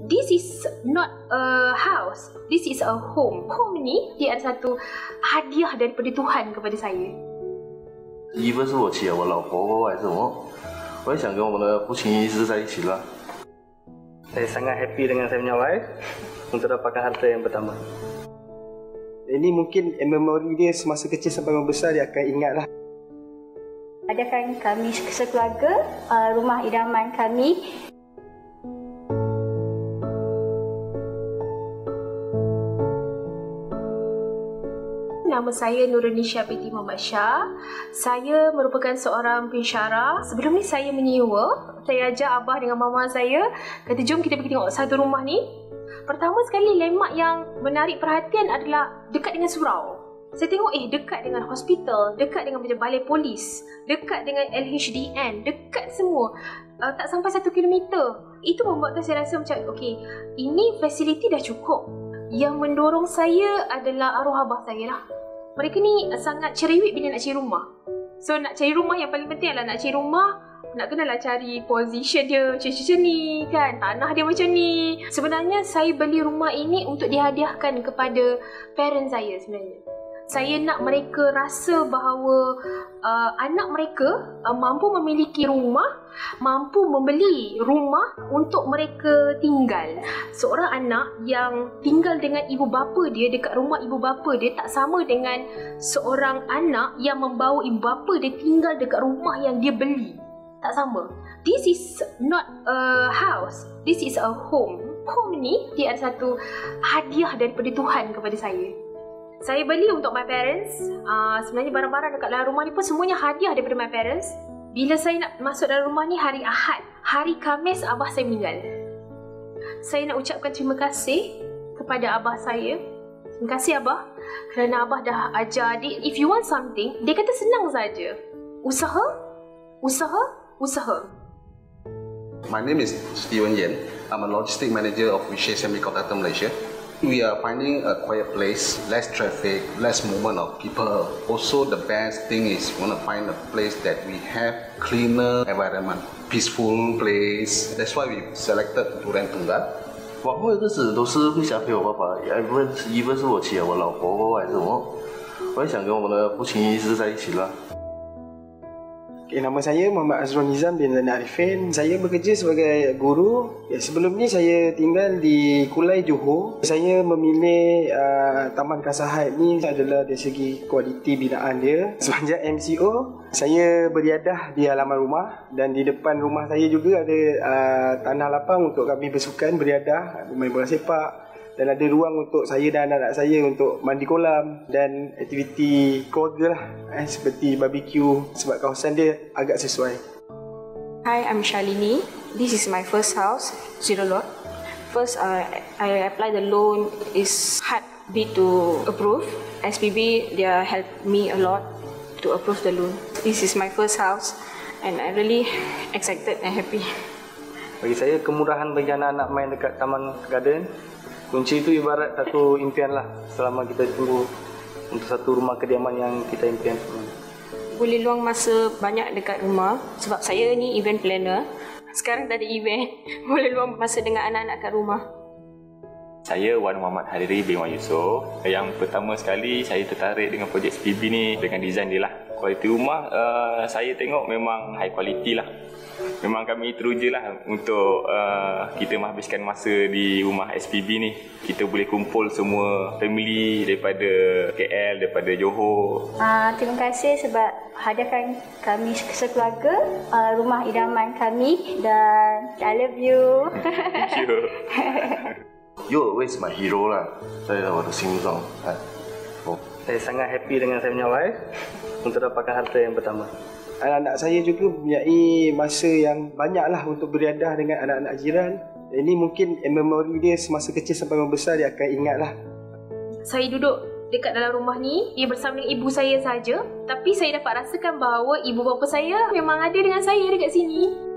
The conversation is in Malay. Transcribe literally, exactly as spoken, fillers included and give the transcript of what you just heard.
this is not a house, this is a home. Home ni dia ada satu hadiah daripada Tuhan kepada saya. 一个是我妻，我老婆，我还是我，我也想跟我们的父亲一直在一起了。 Saya sangat happy dengan saya punya wife untuk dapatkan harta yang pertama. Ini mungkin memori dia semasa kecil sampai membesar dia akan ingatlah. Adakan kami sekeluarga, uh, rumah idaman kami. Nama saya Nuranisha binti Muhammad Shah. Saya merupakan seorang pensyarah. Sebelum ni saya menyewa. Saya ajak abah dengan mama saya, kata jom kita pergi tengok satu rumah ni. Pertama sekali landmark yang menarik perhatian adalah dekat dengan surau. Saya tengok eh dekat dengan hospital, dekat dengan macam balai polis, dekat dengan L H D N, dekat semua. Uh, tak sampai satu kilometer. Itu membuatkan saya rasa macam okey, ini fasiliti dah cukup. Yang mendorong saya adalah arwah abah saya lah. Mereka ni sangat cerewet bila nak cari rumah. So nak cari rumah yang paling penting adalah nak cari rumah, nak kenalah cari position dia macam ni kan, tanah dia macam ni. Sebenarnya saya beli rumah ini untuk dihadiahkan kepada parents saya sebenarnya. Saya nak mereka rasa bahawa uh, anak mereka uh, mampu memiliki rumah, mampu membeli rumah untuk mereka tinggal. Seorang anak yang tinggal dengan ibu bapa dia dekat rumah ibu bapa dia tak sama dengan seorang anak yang membawa ibu bapa dia tinggal dekat rumah yang dia beli. Tak sama. This is not a house, this is a home. Home ni dia ada satu hadiah daripada Tuhan kepada saya. Saya beli untuk my parents. Uh, sebenarnya barang-barang dekat dalam rumah ni pun semuanya hadiah daripada my parents. Bila saya nak masuk dalam rumah ni hari Ahad, hari Khamis abah saya meninggal. Saya nak ucapkan terima kasih kepada abah saya. Terima kasih abah kerana abah dah ajar adik, if you want something, dia kata senang saja. Usaha, usaha, usaha. My name is Steven Yen. I'm a logistic manager of Vishesh Semiconductor Malaysia. We are finding a quiet place, less traffic, less movement of people. Also, the best thing is we want to find a place that we have cleaner environment, peaceful place. That's why we selected Duren Tunggal. 往后的日子都是会想陪我爸爸，一份一份是我妻，我老婆，我还是我，我也想跟我们的父亲一直在一起了。 Okay, nama saya Muhammad Azrul Nizam bin Zainal Arifin. Saya bekerja sebagai guru. Ya, sebelum ni saya tinggal di Kulai, Johor. Saya memilih uh, Taman Kasahat ni adalah dari segi kualiti binaan dia. Semenjak M C O, saya beriadah di halaman rumah dan di depan rumah saya juga ada uh, tanah lapang untuk kami bersukan, beriadah, bermain bola sepak. Dan ada ruang untuk saya dan anak-anak saya untuk mandi kolam dan aktiviti keluarga lah, eh, seperti barbecue sebab kawasan dia agak sesuai. Hi, I'm Shalini. This is my first house, zero lot. First, uh, I apply the loan. Is hard bit to approve. S P B, they help me a lot to approve the loan. This is my first house and I really excited and happy. Bagi saya, kemurahan bagi anak-anak main dekat Taman Garden, kunci itu ibarat satu impian lah selama kita tunggu untuk satu rumah kediaman yang kita impian. Boleh luang masa banyak dekat rumah sebab saya ni event planner. Sekarang tak ada event, boleh luang masa dengan anak-anak kat rumah. Saya Wan Muhammad Hadiri bin Wan Yusof. Yang pertama sekali saya tertarik dengan projek S P B ni dengan design dia lah. Kualiti rumah uh, saya tengok memang high quality lah. Memang kami teruja lah untuk uh, kita menghabiskan masa di rumah S P B ni. Kita boleh kumpul semua family daripada K L, daripada Johor. Uh, terima kasih sebab hadiahkan kami sekeluarga, uh, rumah idaman kami dan I love you. Thank you. You always my hero lah， 在我的心中。哎，哦。 Saya sangat happy dengan saya punya wife untuk dapatkan harta yang pertama. Anak-anak saya juga mempunyai masa yang banyak lah untuk beriadah dengan anak-anak jiran. Ini mungkin memori dia semasa kecil sampai membesar dia akan ingat lah. Saya duduk dekat dalam rumah ni, dia bersama dengan ibu saya saja. Tapi saya dapat rasakan bahawa ibu bapa saya memang ada dengan saya dekat sini.